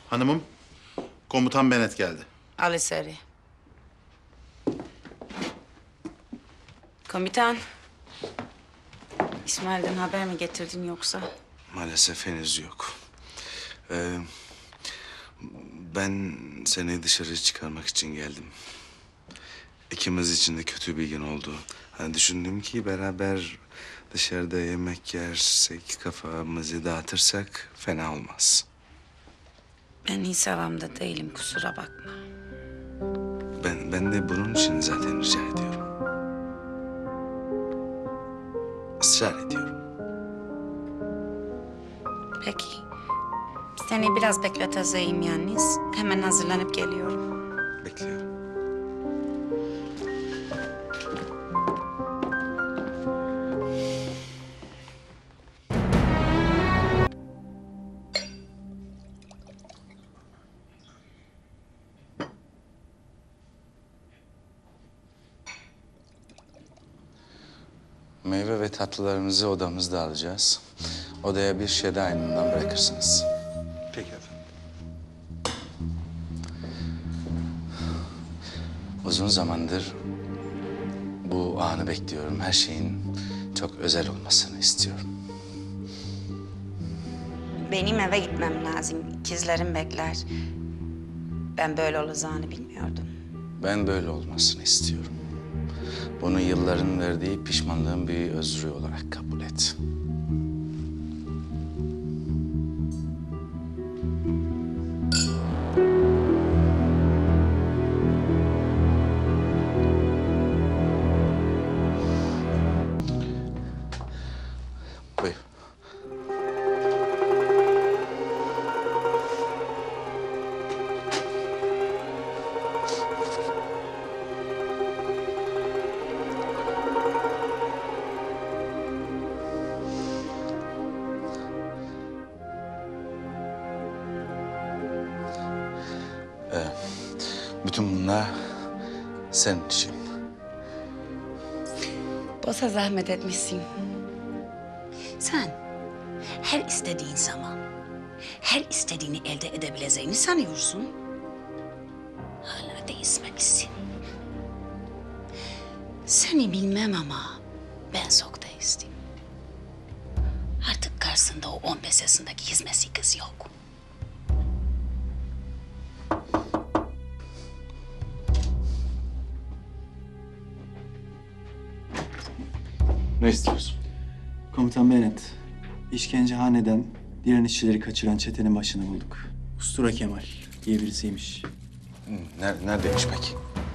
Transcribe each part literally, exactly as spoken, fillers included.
Hanımım, komutan Bennett geldi. Al içeri. Komutan. İsmail'den haber mi getirdin yoksa? Maalesef henüz yok. Ee, ben seni dışarı çıkarmak için geldim. İkimiz için de kötü bir gün oldu. Hani düşündüm ki beraber dışarıda yemek yersek, kafamızı dağıtırsak fena olmaz. Ben hiç havamda değilim, kusura bakma. Ben, ben de bunun için zaten rica ediyorum. Israr ediyorum. Peki. Seni biraz bekleteceğim yalnız. Hemen hazırlanıp geliyorum. Bekliyorum. Meyve ve tatlılarımızı odamızda alacağız. Odaya bir şişe aynından bırakırsınız. Peki efendim. Uzun zamandır bu anı bekliyorum. Her şeyin çok özel olmasını istiyorum. Benim eve gitmem lazım. İkizlerim bekler. Ben böyle olacağını bilmiyordum. Ben böyle olmasını istiyorum. Bunu yılların verdiği pişmanlığın bir özrü olarak kabul et. Buyur. Bütün bunlar senin için. Boşa zahmet etmişsin. Sen her istediğin zaman, her istediğini elde edebileceğini sanıyorsun. Hala değişmelisin. Seni bilmem ama ben çok değiştim. Artık karşısında o on beş yaşındaki hizmetçi kız yok. Ne istiyorsun? Komutan Bennett, işkencehaneden direnişçileri kaçıran çetenin başını bulduk. Ustura Kemal diye birisiymiş. Nerede, neredeymiş peki?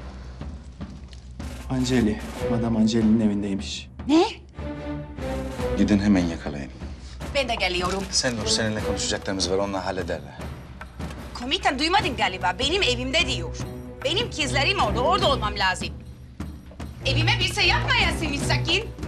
Angeli, Madame Angeli'nin evindeymiş. Ne? Gidin hemen yakalayın. Ben de geliyorum. Sen dur, seninle konuşacaklarımız var, onunla hallederler. Komutan duymadın galiba. Benim evimde diyor. Benim kızlarım orada, orada olmam lazım. Evime bir şey yapmayasınız sakın.